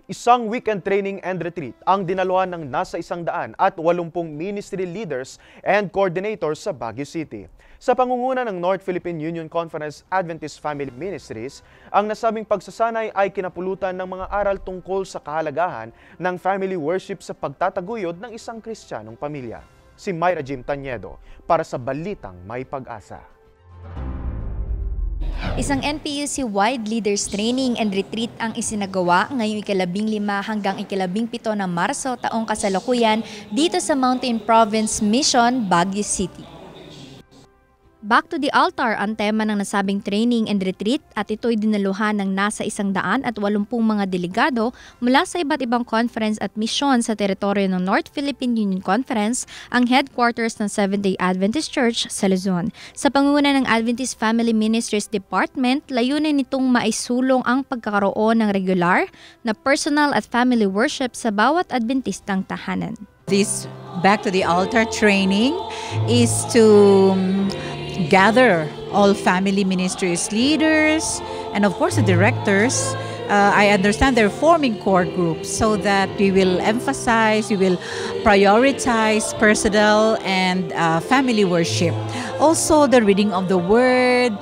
Isang weekend training and retreat ang dinaluhan ng nasa 180 ministry leaders and coordinators sa Baguio City. Sa pangunguna ng North Philippine Union Conference Adventist Family Ministries, ang nasabing pagsasanay ay kinapulutan ng mga aral tungkol sa kahalagahan ng family worship sa pagtataguyod ng isang Kristiyanong pamilya. Si Myra Jim Tanyedo para sa Balitang May Pag-asa. Isang NPUC-wide leaders training and retreat ang isinagawa ngayong ika-15 hanggang ika-17 ng Marso taong kasalukuyan dito sa Mountain Province Mission, Baguio City. Back to the altar ang tema ng nasabing training and retreat at ito'y dinaluhan ng nasa 180 mga delegado mula sa iba't ibang conference at misyon sa teritoryo ng North Philippine Union Conference, ang headquarters ng Seventh-day Adventist Church sa Luzon. Sa pangunguna ng Adventist Family Ministries Department, layunin nitong maisulong ang pagkakaroon ng regular na personal at family worship sa bawat Adventistang tahanan. This back to the altar training is to gather all family ministries leaders and of course the directors. I understand they're forming core groups so that we will emphasize, we will prioritize personal and family worship. Also the reading of the word,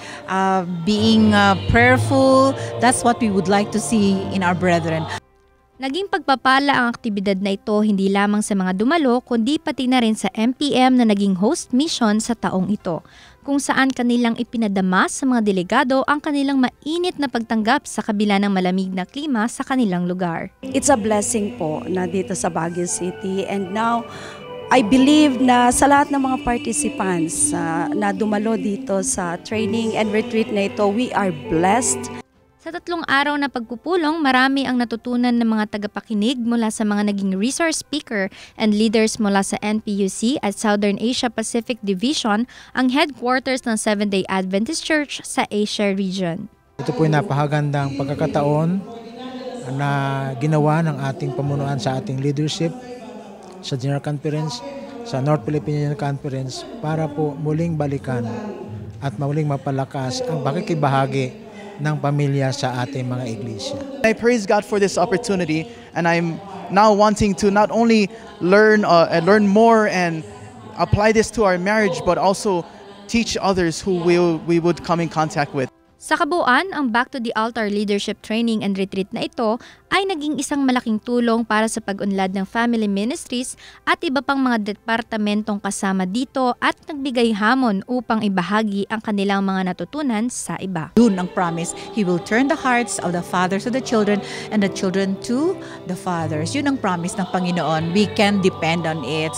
being prayerful, that's what we would like to see in our brethren. Naging pagpapala ang aktibidad na ito hindi lamang sa mga dumalo kundi pati na rin sa MPM na naging host mission sa taong ito, kung saan kanilang ipinadama sa mga delegado ang kanilang mainit na pagtanggap sa kabila ng malamig na klima sa kanilang lugar. It's a blessing po na dito sa Baguio City, and now I believe na sa lahat ng mga participants na dumalo dito sa training and retreat na ito, we are blessed. Sa 3 araw na pagpupulong, marami ang natutunan ng mga tagapakinig mula sa mga naging resource speaker and leaders mula sa NPUC at Southern Asia Pacific Division, ang headquarters ng Seventh-day Adventist Church sa Asia region. Ito po ay napakagandang pagkakataon na ginawa ng ating pamunuan sa ating leadership sa General Conference, sa North Philippine Union Conference para po muling balikan at muling mapalakas ang pakikibahagi ng pamilya sa ating mga iglesia. I praise God for this opportunity, and I'm now wanting to not only learn more and apply this to our marriage, but also teach others who we would come in contact with. Sa kabuuan, ang Back to the Altar Leadership Training and Retreat na ito ay naging isang malaking tulong para sa pag-unlad ng family ministries at iba pang mga departamentong kasama dito at nagbigay hamon upang ibahagi ang kanilang mga natutunan sa iba. Yun ang promise. He will turn the hearts of the fathers to the children and the children to the fathers. Yun ang promise ng Panginoon. We can depend on it.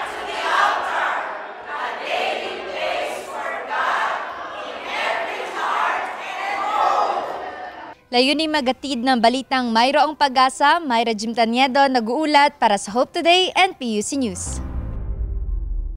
Layuning magatid ng balitang mayroong pag-asa, Myra Jim Tanyedo nag-uulat para sa Hope Today and PUC News.